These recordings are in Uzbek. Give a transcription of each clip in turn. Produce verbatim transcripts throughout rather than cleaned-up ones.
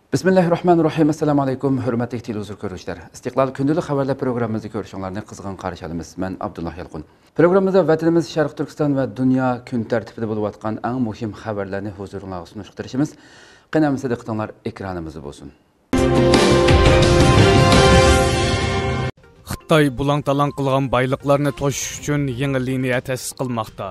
Bismillahirrahmanirrahim. Assalamu alaykum. Hürmetli televizyon görüşler. İstiklal Gündüzlük haberler programımızı görüşünlerini kızgın karşı alımız. Ben Abdullah Yalqun. Programımızda vatanımız Şarkı Türkistan ve dünya gün tertibinde bulup atkan en muhim haberlerini huzuruna sunuşturuşumuz. Qanamızda diqqatinglar ekranımızı bolsun. Xitoy bulang-talang qilgan bayliqlarni to'shish uchun yangi liniya ta'sis qilmoqda.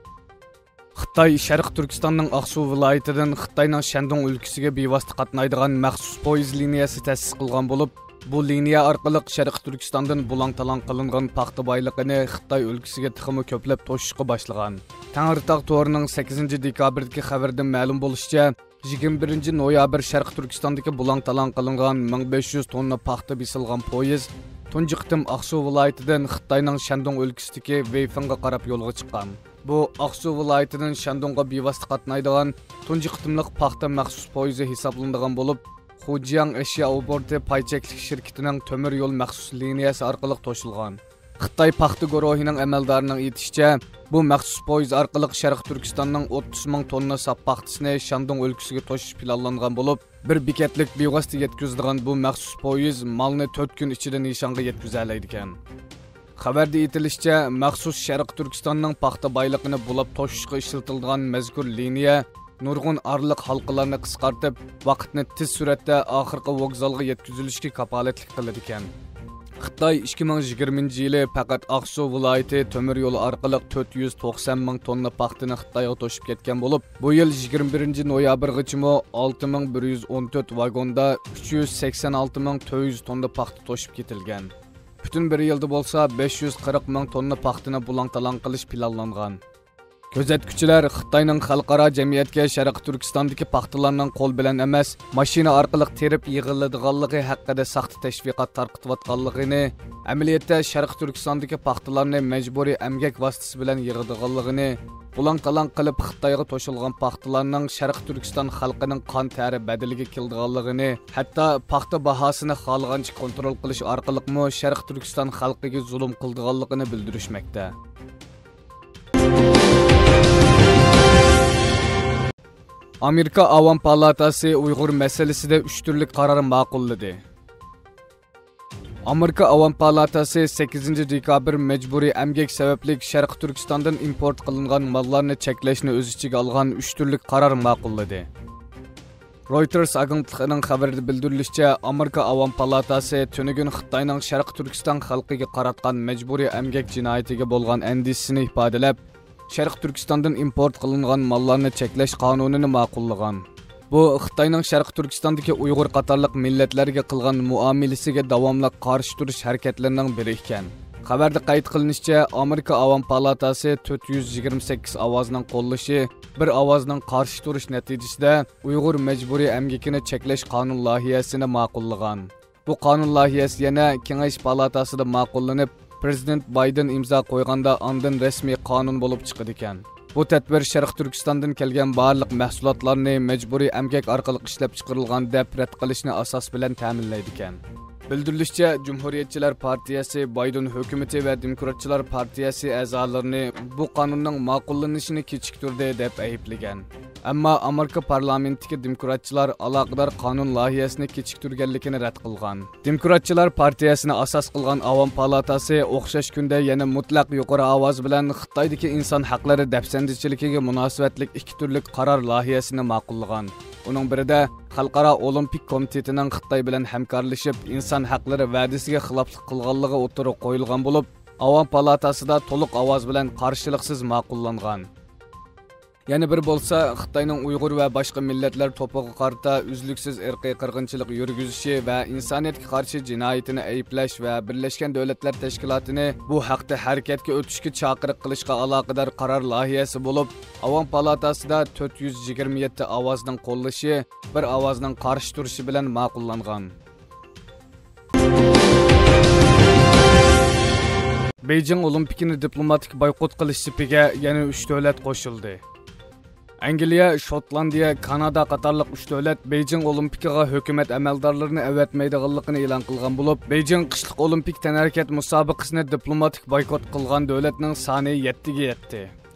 Xitoy Sharq Turkistonning Aqsu viloyatidan Xitoyning Shandong o'lkasiga bevosita qatnaydigan maxsus poyezd liniyasi ta'sis qilgan bo'lib, bu liniya orqali Sharq Turkistondan bulang-talang qilingan paxta boyliqini Xitoy o'lkasiga texmi ko'plab to'shishga boshlagan. Tangirtog to'rining sakkizinchi dekabrdagi xabarda ma'lum bo'lishicha, yigirma birinchi noyabr Sharq Turkistondagi bulang-talang qilingan ming besh yuz tonna paxta bisilgan poyezd tunji qitim Aqsu viloyatidan Xitoyning Shandong o'lkasidagi Weifenga qarab yo'lga chiqqan. Bu Aqsu viloyatidan Shandongga bevosita qatnaydigan tunji qitimliq paxta maxsus poyezi hisoblanadigan bo'lib, Xujiang Ashyo oborti paycheklik shirkatining temir yo'l maxsus liniyasi orqali to'shilgan. Xitoy paxta guruhining amaldorining aytishicha, bu maxsus poyez orqali Sharq Turkistonning o'ttiz ming tonna sap paxtasini Shandong o'lkasiga to'shish planlangan bo'lib, bir bekatlik bevosita yetkazadigan bu maxsus poyez malni to'rt kun ichida nishonga yetkazalaydi ekan. Xabarda aytilishicha, maxsus Sharq Turkistonning paxta boyliqini bulab to'shishga ishlatilgan mazkur liniya nurg'un orliq halqalarni qisqartib, vaqtni tez suratda oxirgi vokzalga yetkazilishga kafolatlik qiladi ekan. Xitoy ikki ming yigirmanchi yili faqat Aqsu viloyati temir yo'li orqali to'rt yuz to'qson ming tonna paxtani Xitoyga to'shib ketgan bo'lib, bu yil yigirma birinchi noyabrgacha olti ming bir yuz o'n to'rt vagonda uch yuz sakson olti ming to'rt yuz tonna paxta to'shib ketilgan. Bütün bir yılda bolsa besh yuz qirq ming tonna paxtani bulang-talang qilish planlangan. Gözatkuchilar Xitoyning xalqaro jamiyatga Sharq Turkistondagi paxtalarning qo'l bilan emas, mashina orqali terib yig'iladiganligi haqida saxta tashviqot tarqatayotganligini, amaliyotda Sharq Turkistondagi paxtalarni majburiy emgak vositasi bilan yig'adiganligini, bulang-talang qilib Xitoyga to'shilgan paxtalarning Sharq Turkiston xalqining qon tari badaliga keldiganligini, hatto paxta bahosini xohlagancha kontrol qilish orqali mo Sharq Turkiston xalqiga zulm qildiganligini bildirishmoqda. Amerika Avam Palatası Uyghur meselesinde üç türlü kararı ma'qulladi. Amerika Avam Palatası sakkizinchi dekabr mecburi emgek sebeplik Sharq Turkistondan import qilingan mallarni cheklashni o'z ichiga olgan üç türlü qarar ma'qulladi. Reuters agentligining xabarida bildirilishicha, Amerika Avam Palatası tunugun Xitoyning Sharq Turkiston xalqiga qaratgan mejburiy emgak jinoyatiga bo'lgan andisini ifodalab, Sharq Turkistondan import qilingan mallarni cheklash qonunini ma'qullagan. Bu Xitoyning Sharq Turkistondagi Uyg'ur qatorliq millatlarga qilgan muomalasiga davomli qarshi turish harakatlarining biri ekan. Xabarda qayd qilinishicha, Amerika Avam Palatası to'rt yuz yigirma sakkiz ovozning qo'llashi, bir ovozning qarshi turish natijasida Uyg'ur majburiy emgakini cheklash qonun loyihasini ma'qullagan. Bu qonun loyihasi yana Kengash palatasida ma'qullanib, Prezident Biden imzo qo'yganda ondan rasmiy qonun bo'lib chiqadi ekan. Bu tadbir Sharq Turkistondan kelgan barliq mahsulotlarni majburiy emgak orqali ishlab chiqarilgan deb rad qilishni asos bilan ta'minlaydi ekan. Bildirilishicha, Cumhuriyetçiler Partiyasi, Biden hukumati va Demokratchilar Partiyasi a'zolarini bu qonunning ma'qullanishini kechiktirdi deb ayblagan. Ammo Amerika parlamentidagi demokratchilar aloqador qonun loyihasini kechiktirganligini rad qilgan. Demokratchilar partiyasini asos qilgan Avam Palatası o'xshash kunda yana mutlaq yuqori ovoz bilan Xitoydagi inson haqlari dafsandichiligiga munosabatlik ikki turli qaror loyihasini ma'qullagan. Uning birida Xalqaro Olimpik komitetining Xitoy bilan hamkorlashib inson haqlari va'dasiga xiloflik qilganligi o'tirib qo'yilgan bo'lib, Avam Palatasida to'liq ovoz bilan qarshiliksiz ma'qullangan. Yana bir bo'lsa, Xitoyning Uyg'ur va boshqa millatlar to'pig'i qarta uzluksiz irqiy qirg'inchilik yurgizishi va insoniyatga qarshi jinoyatini ayplash va Birlashgan Davlatlar Tashkilotini bu haqda harakatga o'tishga chaqiriq qilishga aloqador qaror loyihasi bo'lib, Avam Palatasida to'rt yuz yigirma yetti ovozning qo'llashi, bir ovozning qarshi turishi bilan ma'qullangan. Beijing Olimpikini diplomatik boykot qilish sipiga yana uch davlat qo'shildi. Angliya, Shotlandiya, Kanada qatorliq uch davlat Beijing Olimpikiga hukumat amaldorlarini avatmaydiganligini e'lon qilgan bo'lib, Beijing qishliq olimpik tanharakat musobaqasini diplomatik boykot qilgan davlatning soni yetti ga yetdi.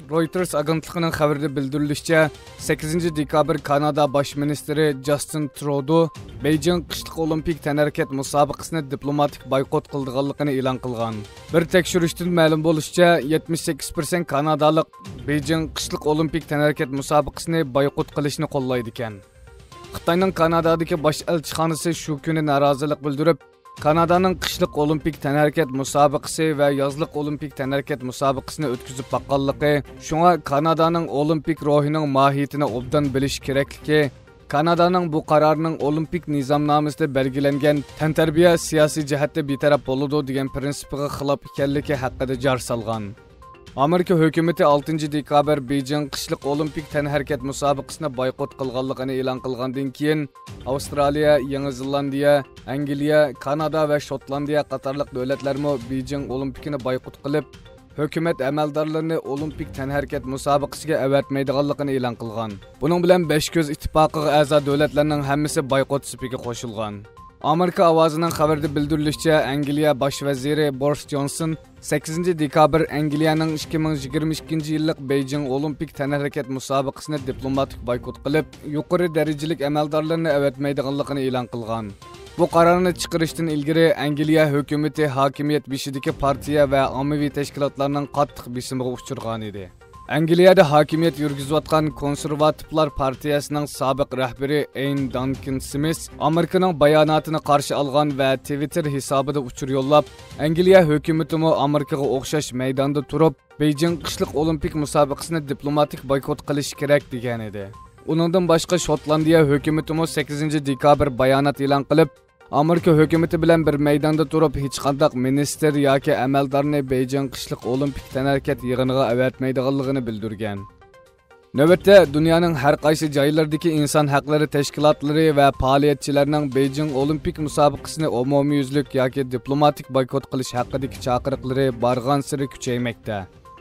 Reuters agentligining xabarida bildirilishicha, sakkizinchi dekabr Kanada bosh ministri Justin Trudeau Beijing qishliq olimpik tanharakat musobaqasini diplomatik boykot qilganligini e'lon qilgan. Bir tekshirishdan ma'lum bo'lishicha, yetmish sakkiz foiz kanadalik Beijing qishliq olimpik tanharakat musobaqasini boykot qilishni qo'llaydi ekan. Xitoyning Kanadadagi bosh elchixonasi shu kuni norozilik bildirib, Kanadaning qishliq olimpik tanharakat musobaqasi va yozliq olimpik tanharakat musobaqasini o'tkazib baqqanligi, shunga Kanadaning olimpik ruhining mohiyatini obdan bilish kerakligi, Kanadaning bu qarorining olimpik nizomnomasida belgilangan tantarbiya siyosiy jihatda betaraf bo'ladi degan prinsipiga xilof ekanligi haqida jar solgan. Amerika hukumati oltinchi dekabr Beijing qishliq olimpik tanharakat musobaqasini boykot qilganligini e'lon qilgandan keyin Avstraliya, Yangi Zelandiya, Angliya, Kanada va Shotlandiya qatorliq davlatlarmo Beijing olimpikini boykot qilib, hukumat amaldorlarini olimpik tanharakat musobaqasiga avatmaydiganligini e'lon qilgan. Buning bilan besh ko'z ittifoqiga a'zo davlatlarning hammasi boykot sifiga qo'shilgan. Amerika ovozining xabarida bildirilishicha, Angliya bosh vaziri Boris Johnson sakkizinchi dekabr Angliyaning ikki ming yigirma ikkinchi yillik Beijing olimpik tanharakat musobaqasini diplomatik boykot qilib, yuqori darajalik amaldorlarni avatmaydiganligini e'lon qilgan. Bu qarorni chiqarishdan ilgari Angliya hukumati hokimiyat beshidagi partiya va ommaviy tashkilotlarning qattiq bisimiga uchirgan edi. Angliyada hokimiyat yurgizayotgan Konservativlar partiyasining sobiq rahbari Ian Duncan Smith Amerikaning bayonotini qarshi olgan va Twitter hisobida uchur yo'llab, Angliya hukumatimi Amerikaga o'xshash maydonda turib, Beijing qishliq olimpik musobaqasini diplomatik boykot qilish kerak degan edi. Uningdan boshqa Shotlandiya hukumatimi sakkizinchi dekabr bayonot e'lon qilib, Amerika hukumati bilan bir maydonda turib, hech qanday minister yoki amaldorni Beijing qishliq olimpik tanharakat yig'iniga avatmaydiganligini bildirgan. Navbatda dunyoning har qaysi joylaridagi inson haqlari tashkilotlari va faoliyatchilarining Beijing olimpik musobaqasini umumyuzlik yoki diplomatik boykot qilish haqidagi chaqiriqlari bargan sari kuchaymoqda.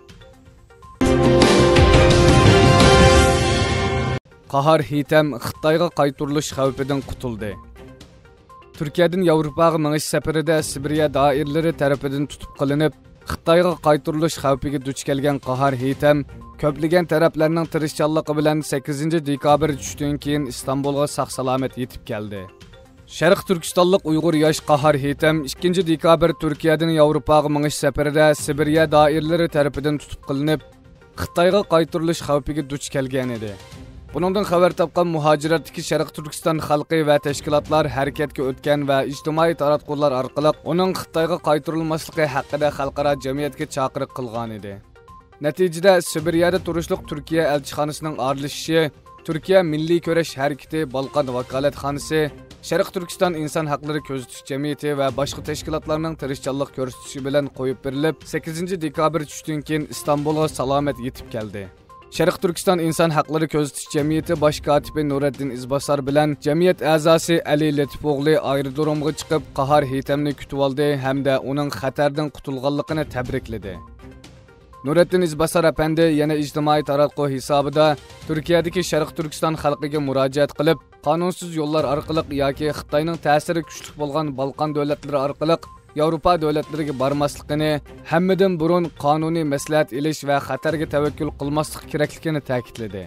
Qahar Hitam Xitoyga qaytarilish xavfidan qutuldi. Turkiyadan Yevropaga minish safarida Sibiriya doiralari tarafidan tutib qilinib, Xitoyga qaytarilish xavfiga duch kelgan Qahar Hitam ko'plagan taraflarning tirishchanligi bilan sakkizinchi dekabr tushdan keyin Istanbulga sog'-salomat yetib keldi. Sharq Turkistonlik Uyg'ur yosh Qahar Hitam ikkinchi dekabr Turkiyadan Yevropaga minish safarida Sibiriya doiralari tarafidan tutib qilinib, Xitoyga qaytarilish xavfiga duch kelgan edi. Buningdan xabar topgan muhojiratdagi Sharq Turkiston xalqi va tashkilotlar harakatga o'tgan va ijtimoiy taratqular orqali uning Xitoyga qaytarilmasligi haqida xalqaro jamiyatga chaqiriq qilgan edi. Natijada Sibiriyada turishliq Turkiya elchixonasining aralashishi, Turkiya Milliy Kurash harakati Balqon vakolatxonasi, Sharq Turkiston inson haqlari ko'zatish jamiyati va boshqa tashkilotlarning tirishchanlik ko'rsatishi bilan qo'yib berilib, sakkizinchi dekabr tushdan keyin Istanbulga salomat yetib keldi. Sharq Turkiston inson haqlari ko'zatish jamiyati bosh kotibi Nuriddin Izbasar bilan jamiyat a'zosi Ali Latifoğlu aerodromga chiqib, Qahar Hitamni kutib oldi hamda uning xatardan qutulganligini tabrikladi. Nuriddin Izbasar apandi yana ijtimoiy taratquv hisobida Turkiyadagi Sharq Turkiston xalqiga murojaat qilib, qonunsiz yo'llar orqali yoki Xitoyning ta'siri kuchli bo'lgan Balqon davlatlari orqali Yevropa davlatlariga bormasligini, hammadan burun qonuniy maslahat elish va xatarga tavakkul qilmaslik kerakligini ta'kidladi.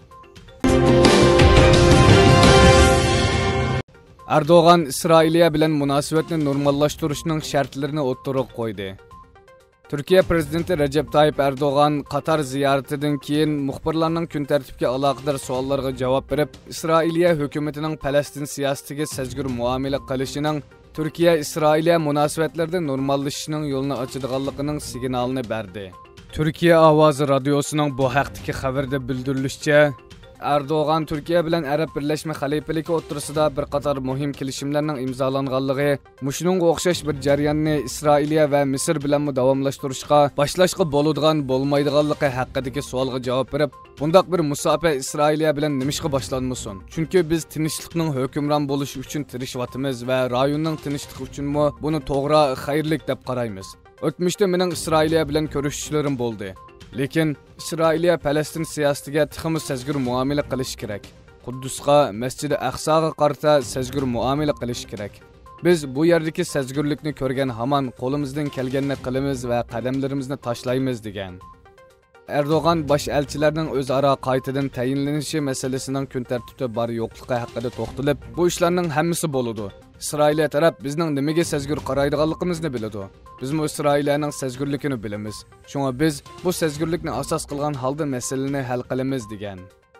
Erdo'g'an Isroiliya bilan munosabatni normallashtirishning shartlarini o'ttirib qo'ydi. Turkiya prezidenti Recep Tayyip Erdo'g'an Qatar ziyaratidan keyin muxbirlarning kun tartibga aloqador savollarga javob berib, Isroiliya hukumatining Falastin siyosatiga sezgir muomala qilishining Turkiya-Isroiliya munosabatlarida normallashishining yo'lini ochadiganligining signalini berdi. Turkiya ovozi radiosining bu haqdagi xabarda bildirilishicha, Erdo'g'an Turkiya bilan Arab Birlashma Xalifaligi o'rtasida bir qator muhim kelishimlarning imzolanganligi, mushuningga o'xshash bir jarayonni Isroiliya va Misr bilan davomlashtirishga, boshlashga bo'ladigan bo'lmaydiganligi haqidagi savolga javob berib, bundaq bir musobaqa Isroiliya bilan nimishga boshlanmasin. Chunki biz tinchlikning hukmron bo'lishi uchun tirishyapmiz va rayonning tinchligi uchunmi buni to'g'ri, xayrlik deb qaraymiz. O'tmishda mening Isroiliya bilan ko'rishishlarim bo'ldi. Lekin Isroiliya Falastin siyosatiga tixmi sezgir muomala qilish kerak. Quddusga, Masjid-i Aqsoga qarata sezgir muomala qilish kerak. Biz bu yerdagi sezgirlikni ko'rgan hamon qo'limizdan kelganini qilamiz va qadamlarimizni tashlaymiz degan. Erdoğan baş elçilərinin özara qaytadan təyinlenishi masalasining kun tartibida bor yo'qligi haqida to'xtalib, bu ishlarning hammasi bo'ladi. İsrail taraf bizning nimaga sezgir qaraydiganligimizni biladi. Biz mu İsrailning sezgirligini bilamiz. Shunga biz bu sezgirlikni asos qilgan holda masalani hal qilamiz degan.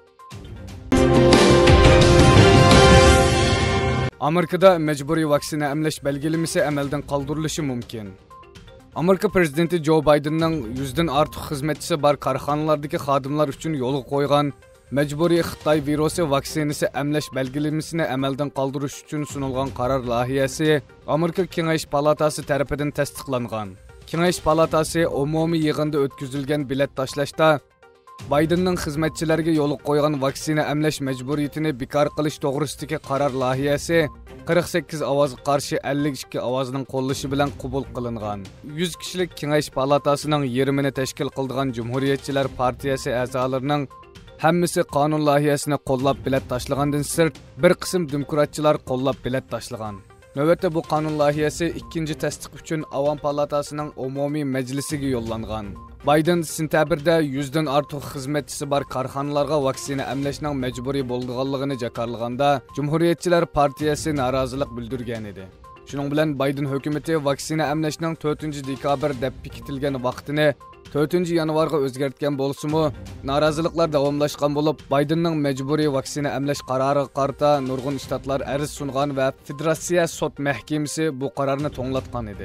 Amerikada mecburiy vaksina emlash belgilemasi amaldan qoldirilishi mumkin. Amerika prezidenti Joe Biden'ning yüzden ortiq xizmatchisi bor korxonalardagi xodimlar uchun yo'lga qo'ygan mecburiy Xitoy virusi vaksinasi emlash belgilemesini amaldan qoldirish uchun sunilgan qaror loyihasi Amerika Kengash palatasi tarafidan tasdiqlangan. Kengash palatasi umumiy yig'inda o'tkazilgan bilet tashlashda Biden'ning xizmatchilariga yo'l qo'ygan vaksina emlash majburiyatini bekor qilish to'g'risidagi qaror loyihasi qirq sakkiz ovozga qarshi ellik ikki ovozning qo'llashi bilan qabul qilingan. yuz kishilik Kengash palatasining yarmini tashkil qilgan Cumhuriyetchilar partiyasi a'zolarining hammasi qonun loyihasini qo'llab bilet tashlagandan sirt bir qism demokratchilar qo'llab bilet tashlagan. Növbətdə bu qanun layihəsi ikinci təsdiq üçün Avam Palatasining umumiy majlisiga yo'llangan. Biden sentabrda yüzden ortiq xizmatchisi bor korxonalarga vaksina emlashning majburiy bo'lganligini jakarlaganda Cumhuriyetchilar partiyasi norozilik bildirgan edi. Shuning bilan Biden hukumatı vaksina emlashning to'rtinchi dekabr deb bekitilgan vaqtini to'rtinchi yanvarga o'zgartgan bo'lsa-mu, noroziliklar davomlashgan bo'lib, Bidenning majburiy vaksina emlash qaroriga qarta nurg'un shtatlar arz sungan va Federatsiya sud mahkamasi bu qarorni to'nglatgan edi.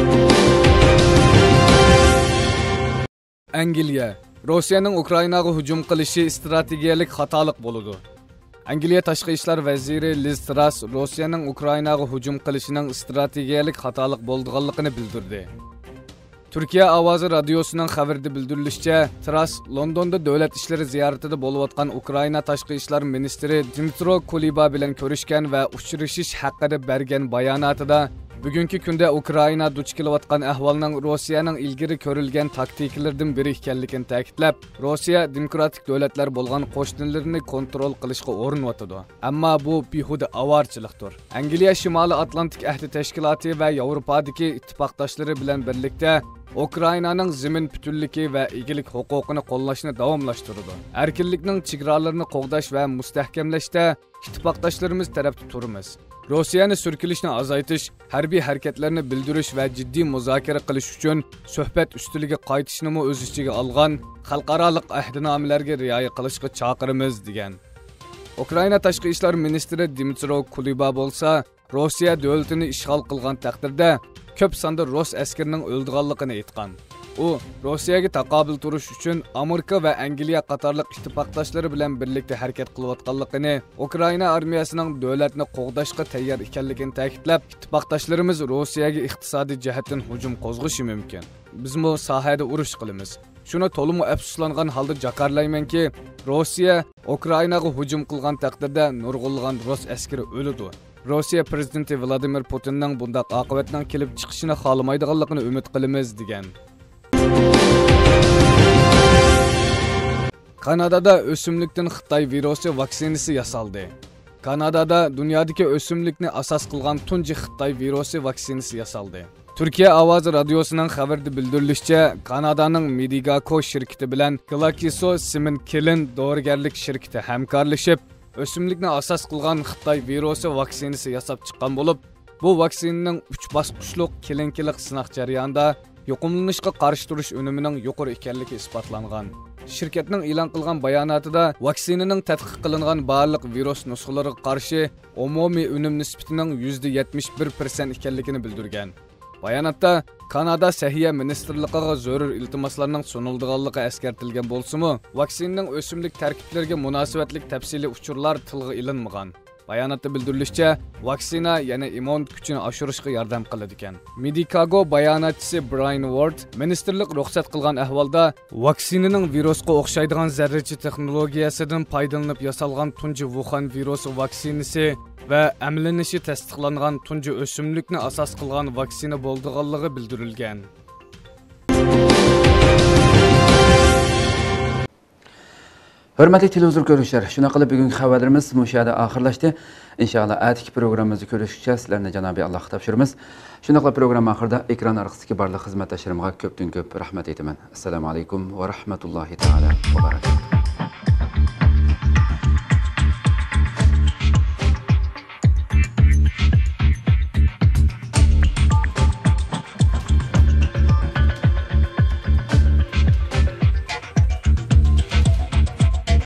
Angliya Rossiyaning Ukrainaga hujum qilishi strategiyalik xatolik bo'ladi. Angliya tashqi ishlar vaziri Liz Truss Rossiyaning Ukrainaga hujum qilishining strategiyalik xatolik bo'lganligini bildirdi. Türkiye Ovozi radiosunun xabarida bildirilishicha, Truss Londonda davlat ishlari ziyoratida bo'layotgan Ukraina tashqi ishlar ministri Dmytro Kuleba bilan ko'rishgan va uchrashish haqida bergan bayonotida bugungi kunda Ukraina duch kelayotgan ahvolning Rossiyaning ilgari ko'rilgan taktikalardan biri ekanligini ta'kidlab, Rossiya demokratik davlatlar bo'lgan qo'shnilarini kontrol qilishga urinayotdi. Ammo bu behuda avorchilikdir. Angliya Shimoliy Atlantik ahdi tashkiloti va Yevropadagi ittifoqdoshlari bilan birlikda Ukrainaning zimin bütünlüğü ve egilik huquqini qo'llashni davomlashtirdi. Erkinlikning chegaralarini qo'g'dash va mustahkamlashda ittifoqdoshlarimiz tarafda turamiz. Rossiyani surkilishni azaytish, harbiy harakatlarni bildirish va jiddiy muzokara qilish uchun suhbat ustiliga qaytishni o'z ichiga olgan xalqaroliq ahdnomalarga rioya qilishga chaqiramiz degan. Ukraina tashqi ishlar ministri Dmytro Kuleba bo'lsa, Rossiya davlatini ishg'ol qilgan taqdirda ko'p sonda Rus askarining o'ldiganligini aytgan. U Rossiyaga taqobil turish uchun Amerika va Angliya qatorliq ittifoqdoshlari bilan birlikda harakat qilayotganligini, Ukraina armiyasining davlatni qo'g'dashga tayyor ekanligini ta'kidlab, ittifoqdoshlarimiz Rossiyaga iqtisodiy jihatdan hujum qo'zg'ishi mumkin. Biz mu sohada urush qilamiz. Shuni to'liq afsuslangan holda jakarlaymanki, Rossiya Ukrainaga hujum qilgan taqdirda nurg'unlagan Rus askari o'ladi. Rossiya prezidenti Vladimir Putinning bundaq oqibatdan kelib chiqishini xohlamaydiganligini umid qilamiz degan. Kanadada o'simlikdan Xitoy virusi vaksinasi yasaldi. Kanadada dunyodagi o'simlikni asos qilgan tunji Xitoy virusi vaksinasi yasaldi. Türkiye Ovozi radiosunun xabarida bildirilishicha, Kanadaning Medigaco shirkati bilan GlaxoSmithKline dorigarlik shirkati hamkorlashib, o'simlikni asos qilgan Xitoy virusi vaksinasi yasab chiqqan bo'lib, bu vaksinaning uch bosqichli kelinkilik sinaq jarayonida yuqumlanishga qarshi turish unimining yuqori ekanligi isbotlangan. Shirkatning e'lon qilgan bayonotida vaksinaning tadqiq qilingan barliq virus nusxalariga qarshi umumiy unum nisbatining yüzde yetmiş bir persent ekanligini bildirgan. Bayonotda Kanada Səhiyyə Ministerligiga zarur iltimoslarning sunildiganligi eskartilgan bo'lsa-mu, vaksinaning o'simlik tarkiblariga munosabatlik tafsiliy uchurlar tilga ilinmagan. Bayonotda bildirilishicha, vaksina yana immun kuchini oshirishga yordam qiladi ekan. Medicago bayonotchisi Brian Ward ministerlik ruxsat qilgan ahvolda vaksinaning virusga o'xshaydigan zarracha texnologiyasidan foydalanib yasalgan tunji Wuhan virusi vaksinasi va amlanishi tasdiqlangan tunji o'simlikni asos qilgan vaksina bo'lganligi bildirilgan. Hörmətli televizor görüşlər, şuna qılıb bugünkü xəbərlərimiz müşahidə axırlaşdı. İnşallah ətiki proqramımızı görüşükcə sizlərlə Cənab-ı Allah tapşırımız. Şunaqla proqram axırda ekran arxasındakı barlıq xidmətdaşlarıma köpdən köp rəhmət etmən. Assalamu alaykum və rahmetullahi taala və barakatuh.